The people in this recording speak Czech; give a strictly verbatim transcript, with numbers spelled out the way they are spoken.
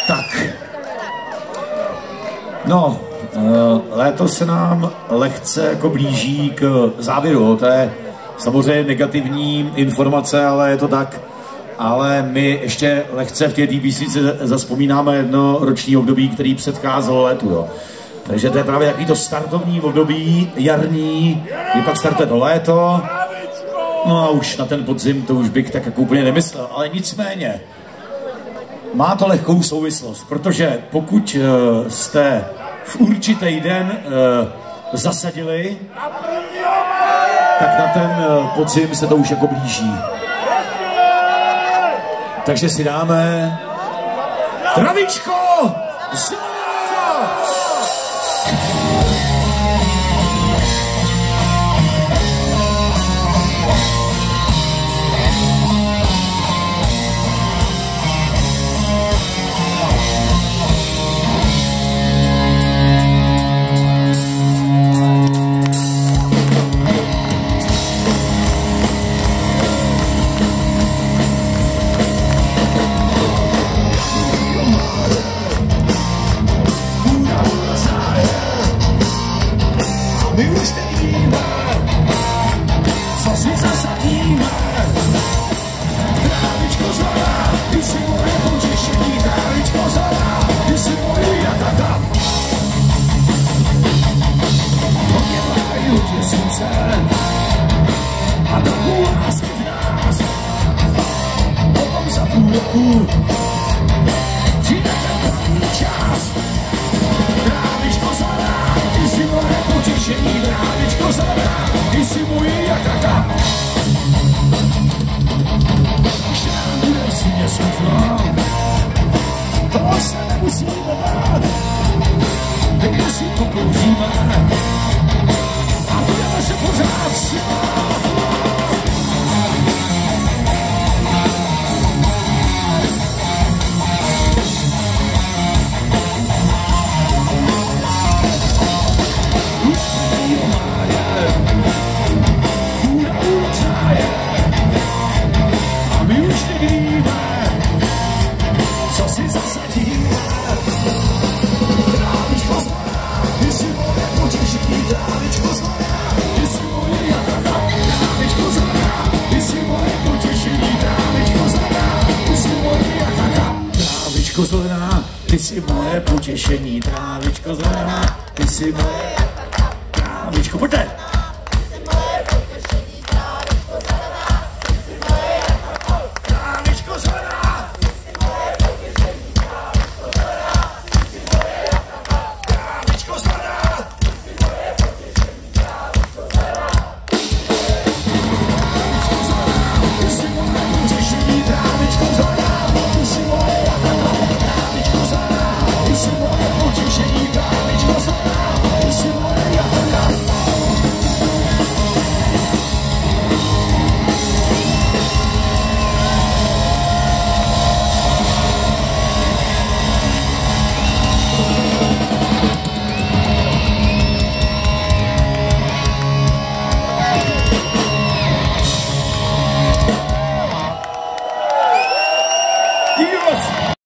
Tak. No, léto se nám lehce jako blíží k závěru. To je samozřejmě negativní informace, ale je to tak. Ale my ještě lehce v té D B C zazpomínáme jedno roční období, který předcházelo létu. Jo. Takže to je právě takový to startovní období, jarní, kdy pak startuje do léto. No a už na ten podzim to už bych tak jako úplně nemyslel. Ale nicméně, má to lehkou souvislost, protože pokud uh, jste v určitý den uh, zasadili, tak na ten uh, podzim se to už jako blíží. Takže si dáme travičko! My už nevíme, co si zasadíme. Trávičko zlatá, ty jsi moje potěšení. Trávičko zlatá, ty jsi moje jatata. Hodně vlájí, hodně slunce a trochu lásky v nás. Potom za půl roku přijde ten pravý čas. Trávičko zlatá, ty jsi moje potěšení. Trávičko zlatá, ty jsi moje jatata. Když nám bude svíně světlo, to se nemusíme bát. Teď si pokouříme a budeme se pořád smát. Co si zasadíme? Trávičko zlatá, ty jsi moje potěšení. Trávičko zlatá, ty jsi moje jatata. Trávičko zlatá, ty jsi moje potěšení. Trávičko zlatá, ty jsi moje jatata. Trávičko zlatá, ty jsi moje potěšení. Trávičko zlatá, ty jsi moje jatata. Trávičko, pojďte!